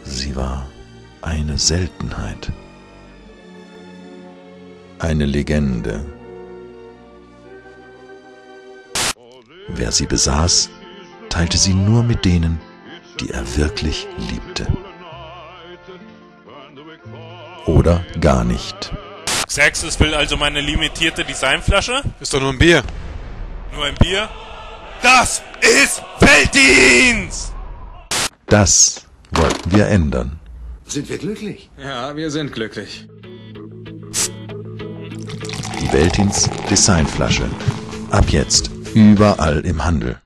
Sie war eine Seltenheit. Eine Legende. Wer sie besaß, teilte sie nur mit denen, die er wirklich liebte. Oder gar nicht. Sagst du, es will also meine limitierte Designflasche? Ist doch nur ein Bier. Nur ein Bier? Das ist Felddienst! Das wollten wir ändern. Sind wir glücklich? Ja, wir sind glücklich. Die Veltins Designflasche. Ab jetzt überall im Handel.